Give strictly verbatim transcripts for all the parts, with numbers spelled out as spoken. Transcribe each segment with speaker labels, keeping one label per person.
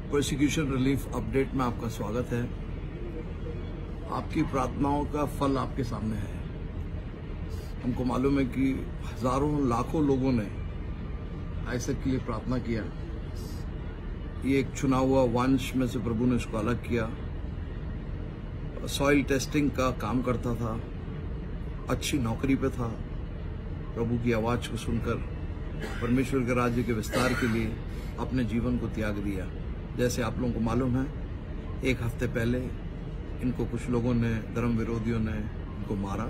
Speaker 1: Persecution relief update में आपका स्वागत है। आपकी प्रार्थनाओं का फल आपके सामने है। हमको मालूम है कि हजारों लाखों लोगों ने आइसैक के लिए प्रार्थना किया। ये एक चुना हुआ वंश में से प्रभु ने इसको अलग किया। सॉइल टेस्टिंग का काम करता था, अच्छी नौकरी पे था। प्रभु की आवाज को सुनकर परमेश्वर के राज्य के विस्तार के लिए अपने जीवन को त्याग दिया। जैसे आप लोगों को मालूम है, एक हफ्ते पहले इनको कुछ लोगों ने, धर्म विरोधियों ने इनको मारा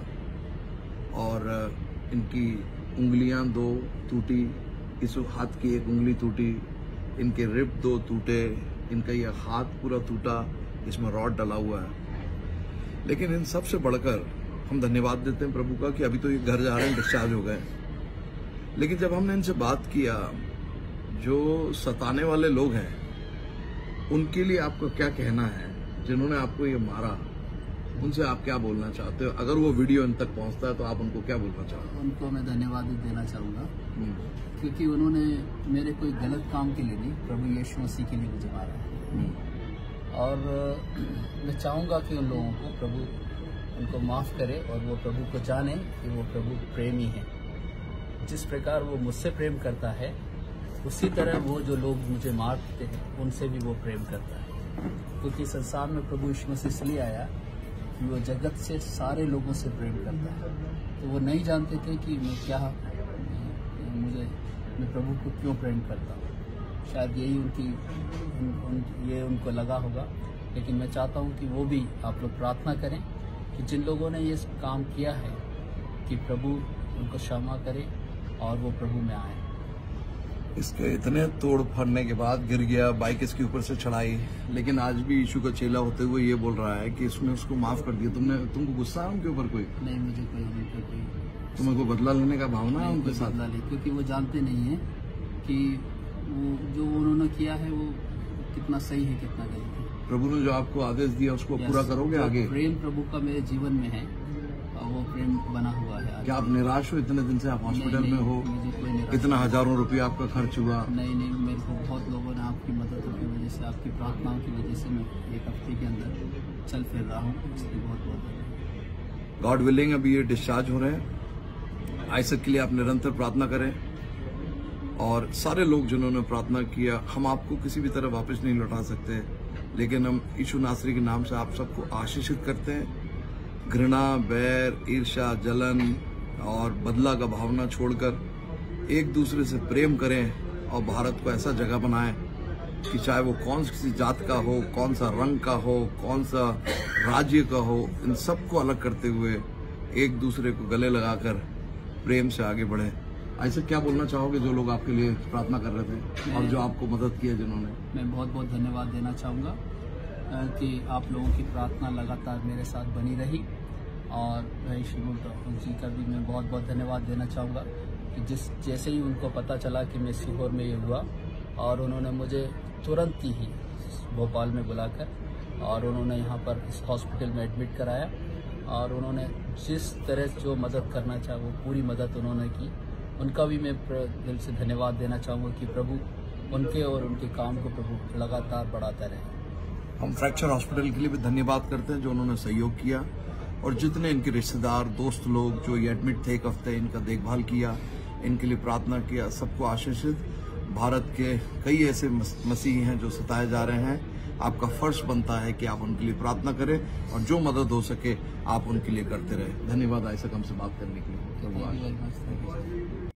Speaker 1: और इनकी उंगलियां दो टूटी, इस हाथ की एक उंगली टूटी, इनके रिब दो टूटे, इनका यह हाथ पूरा टूटा, इसमें रॉड डला हुआ है। लेकिन इन सब से बढ़कर हम धन्यवाद देते हैं प्रभु का कि अभी तो ये घर जा रहे हैं, डिस्चार्ज हो गए। लेकिन जब हमने इनसे बात किया, जो सताने वाले लोग हैं उनके लिए आपको क्या कहना है, जिन्होंने आपको ये मारा, उनसे आप क्या बोलना चाहते हो? अगर वो वीडियो इन तक पहुंचता है तो आप उनको क्या बोलना चाहते हो?
Speaker 2: उनको मैं धन्यवाद देना चाहूँगा, क्योंकि उन्होंने मेरे कोई गलत काम के लिए नहीं, प्रभु यीशु मसीह के लिए मुझे मारा है। और मैं चाहूँगा कि उन लोगों को प्रभु उनको माफ़ करे और वो प्रभु को जाने कि वो प्रभु प्रेमी है। जिस प्रकार वो मुझसे प्रेम करता है, उसी तरह वो जो लोग मुझे मारते हैं उनसे भी वो प्रेम करता है। क्योंकि संसार में प्रभु यीशु मसीह इसलिए आया कि वो जगत से सारे लोगों से प्रेम करता है। तो वो नहीं जानते थे कि मैं क्या मुझे मैं प्रभु को क्यों प्रेम करता हूँ। शायद यही उनकी उन, उन, ये उनको लगा होगा। लेकिन मैं चाहता हूँ कि वो भी आप लोग प्रार्थना करें कि जिन लोगों ने ये काम किया है कि प्रभु उनको क्षमा करे और वो प्रभु में आए।
Speaker 1: इसके इतने तोड़ फड़ने के बाद गिर गया, बाइक इसके ऊपर से चढ़ाई, लेकिन आज भी यीशु का चेला होते हुए ये बोल रहा है कि इसने उसको माफ कर दिया। तुमने तुमको गुस्सा है उनके ऊपर? कोई
Speaker 2: नहीं, मुझे कोई उनके कोई
Speaker 1: तुम्हें कोई बदला लेने का भावना है उनके साथ?
Speaker 2: बदला ले, क्योंकि वो जानते नहीं है कि वो जो उन्होंने किया है वो कितना सही है, कितना गलत है।
Speaker 1: प्रभु ने जो आपको आदेश दिया उसको पूरा करोगे आगे?
Speaker 2: प्रेम प्रभु का मेरे जीवन में है और वो प्रेम बना हुआ है।
Speaker 1: क्या आप निराश हो? इतने दिन से आप हॉस्पिटल में हो, इतना हजारों रुपया आपका खर्च हुआ।
Speaker 2: नहीं नहीं, मेरे को बहुत लोगों ने आपकी मदद की वजह से, आपकी प्रार्थनाओं की वजह से मैं एक हफ्ते के अंदर चल फिर रहा हूँ। इसलिए बहुत बहुत
Speaker 1: गॉड विलिंग अभी ये डिस्चार्ज हो रहे हैं। आइसैक के लिए आप निरंतर प्रार्थना करें। और सारे लोग जिन्होंने प्रार्थना किया, हम आपको किसी भी तरह वापस नहीं लौटा सकते, लेकिन हम यीशु नासरी के नाम से आप सबको आशीषित करते हैं। घृणा, बैर, ईर्ष्या, जलन और बदला का भावना छोड़कर एक दूसरे से प्रेम करें और भारत को ऐसा जगह बनाएं कि चाहे वो कौन सी जात का हो, कौन सा रंग का हो, कौन सा राज्य का हो, इन सबको अलग करते हुए एक दूसरे को गले लगाकर प्रेम से आगे बढ़े। ऐसे क्या बोलना चाहोगे जो लोग आपके लिए प्रार्थना कर रहे थे और जो आपको मदद की है जिन्होंने?
Speaker 2: मैं बहुत बहुत धन्यवाद देना चाहूँगा कि आप लोगों की प्रार्थना लगातार मेरे साथ बनी रही। और भाई शिवुल जी का भी मैं बहुत बहुत धन्यवाद देना चाहूँगा कि जिस जैसे ही उनको पता चला कि मैं सीहोर में ये हुआ, और उन्होंने मुझे तुरंत ही भोपाल में बुलाकर और उन्होंने यहाँ पर इस हॉस्पिटल में एडमिट कराया। और उन्होंने जिस तरह जो मदद करना चाहा वो पूरी मदद उन्होंने की। उनका भी मैं दिल से धन्यवाद देना चाहूँगा कि प्रभु उनके और उनके काम को प्रभु लगातार बढ़ाता रहे।
Speaker 1: हम फ्रैक्चर हॉस्पिटल के लिए भी धन्यवाद करते हैं जो उन्होंने सहयोग किया, और जितने इनके रिश्तेदार, दोस्त लोग जो ये एडमिट थे एक हफ्ते, इनका देखभाल किया, इनके लिए प्रार्थना किया, सबको आशीषित। भारत के कई ऐसे मसीही हैं जो सताए जा रहे हैं। आपका फर्ज बनता है कि आप उनके लिए प्रार्थना करें और जो मदद हो सके आप उनके लिए करते रहे। धन्यवाद आइसैक हमसे बात करने के लिए।